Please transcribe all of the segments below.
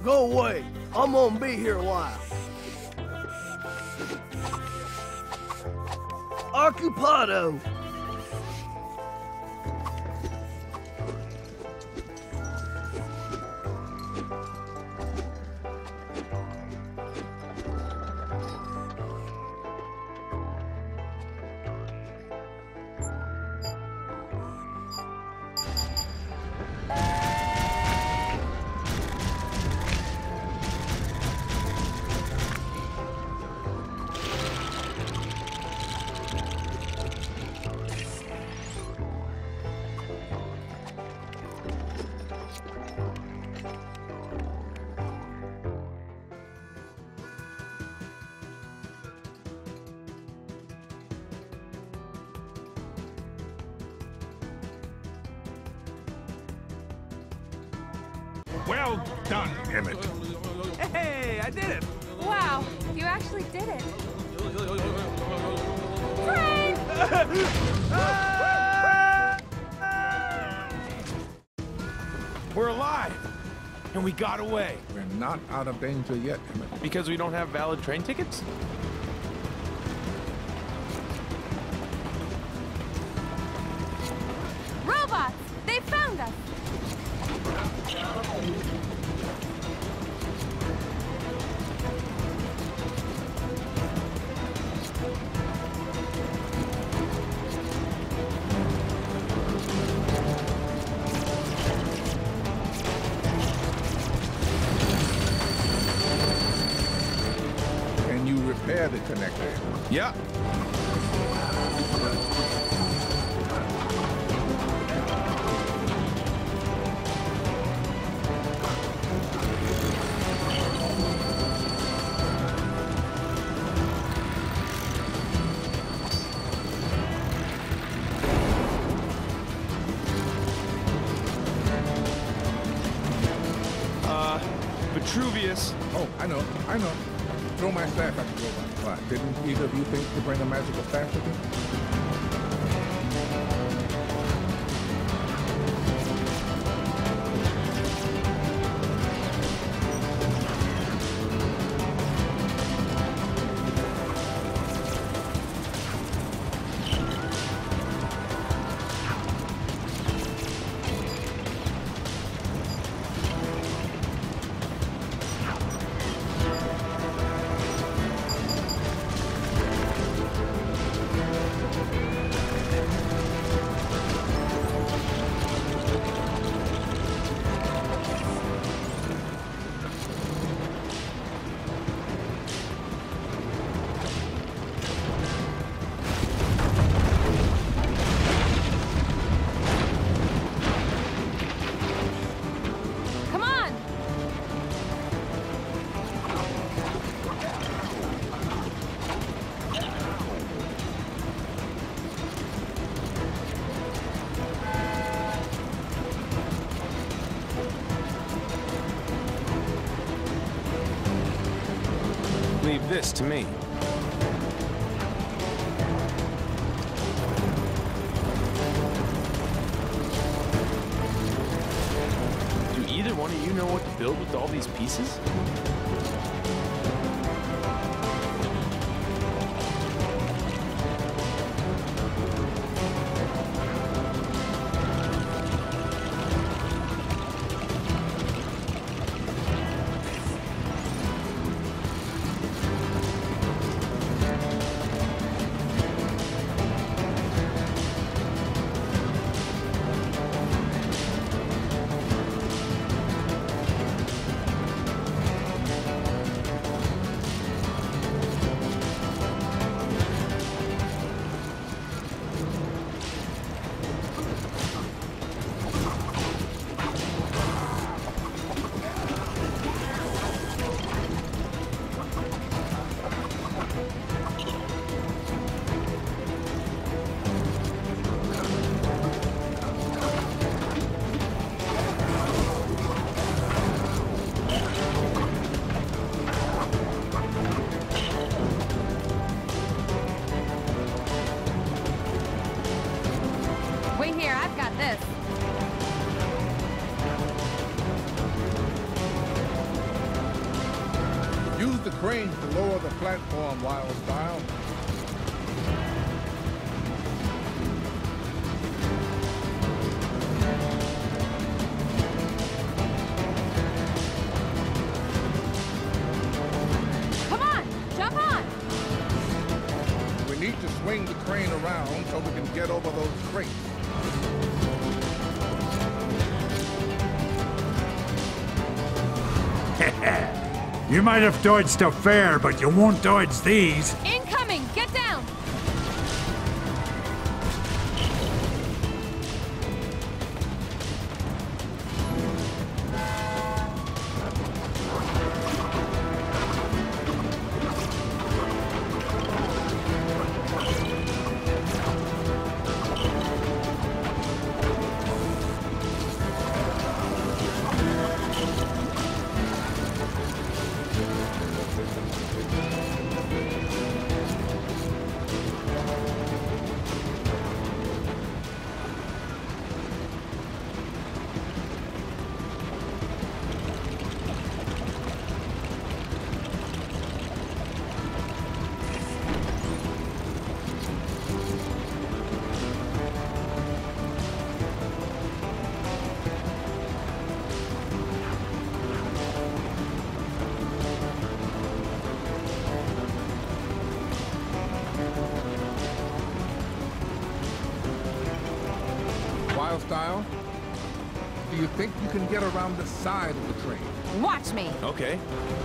Go away. I'm gonna be here a while. Occupado! Well done, Emmett. Hey, I did it! Wow, you actually did it. Frank! We're alive! And we got away. We're not out of danger yet, Emmett. Because we don't have valid train tickets? Robots! They found us! Can you repair the connector? Yeah. Vitruvius. Oh, I know. Throw my staff at the robot. Why, didn't either of you think to bring a magical staff with you? Come on! Leave this to me. Do either one of you know what to build with all these pieces? Wait here, I've got this. crane to lower the platform, Wild Style. Come on, jump on! We need to swing the crane around so we can get over those crates. You might have dodged a fare, but you won't dodge these. Incoming! Get down! Wild Style, do you think you can get around the side of the train? Watch me! Okay.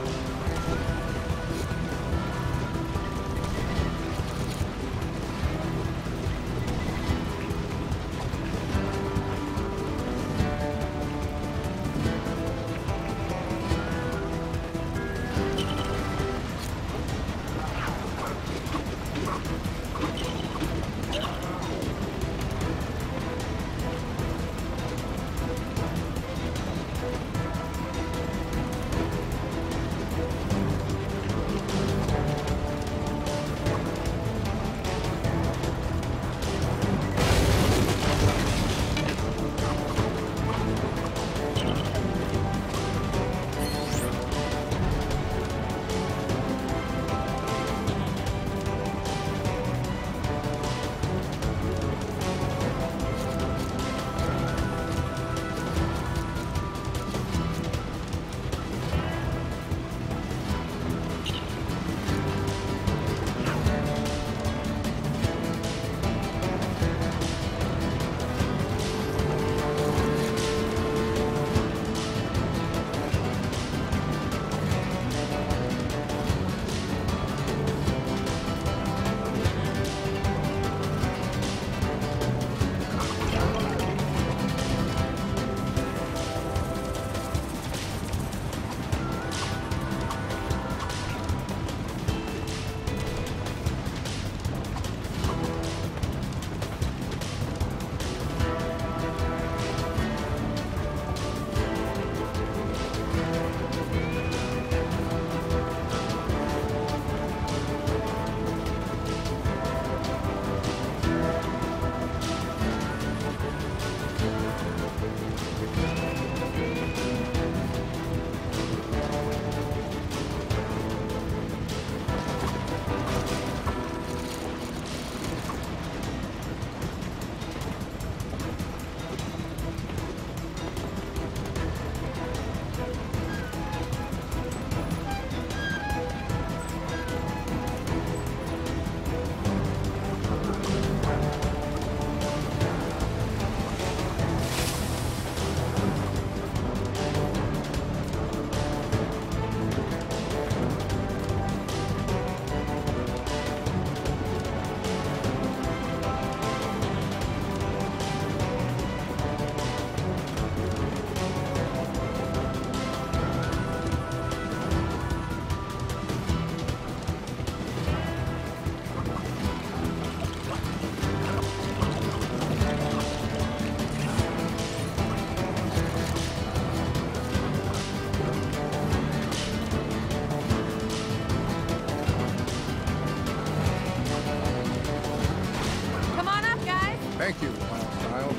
Thank you, Wild Style.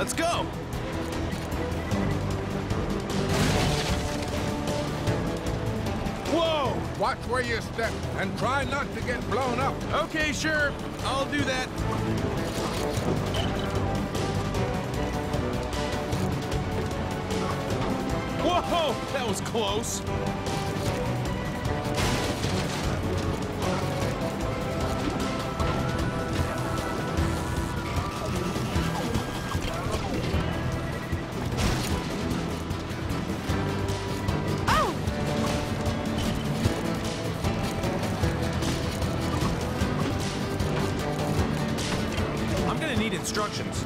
Let's go! Whoa! Watch where you step and try not to get blown up. Okay, sure. I'll do that. Whoa! That was close. I'm gonna need instructions.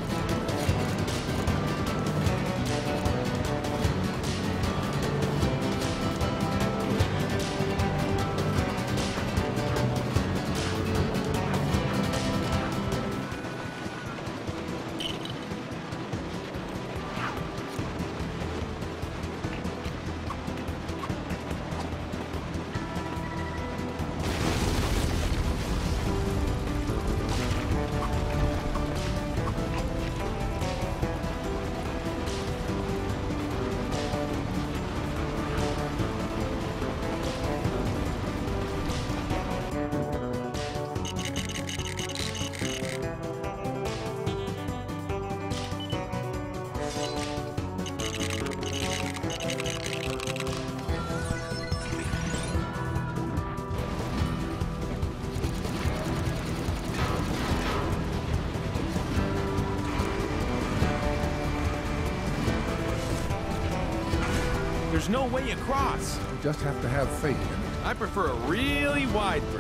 There's no way across. You just have to have faith in it. I prefer a really wide bridge.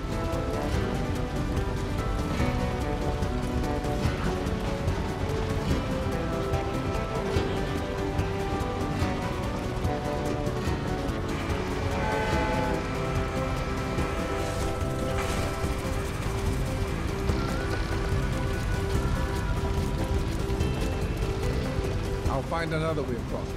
I'll find another way across.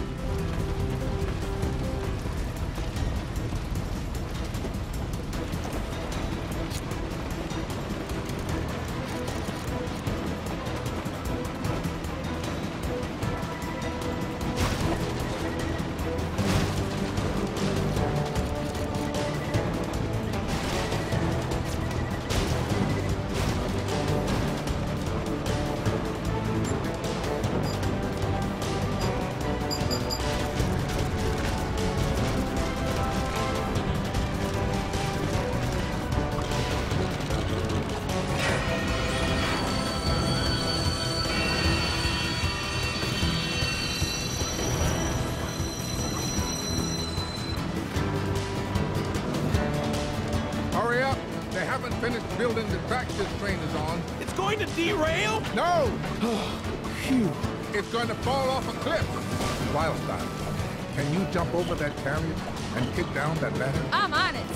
Hurry up! They haven't finished building the tracks this train is on. It's going to derail? No! Phew. It's going to fall off a cliff. Wildstyle, can you jump over that chariot and kick down that ladder? I'm on it.